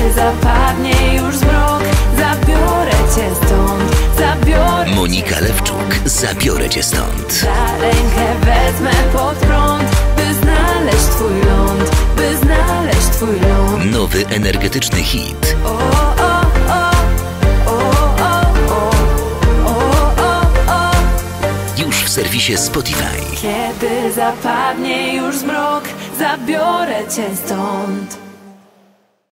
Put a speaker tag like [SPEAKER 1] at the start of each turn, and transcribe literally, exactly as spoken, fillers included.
[SPEAKER 1] Kiedy zapadnie już zmrok, zabiorę cię stąd, zabiorę
[SPEAKER 2] Monika
[SPEAKER 1] cię
[SPEAKER 2] Lewczuk, zabiorę cię stąd.
[SPEAKER 1] Za rękę wezmę pod prąd, by znaleźć twój ląd, by znaleźć twój ląd.
[SPEAKER 2] Nowy energetyczny hit.
[SPEAKER 1] O, o, o, o, o, o, o, o.
[SPEAKER 2] Już w serwisie Spotify.
[SPEAKER 1] Kiedy zapadnie już zmrok, zabiorę cię stąd.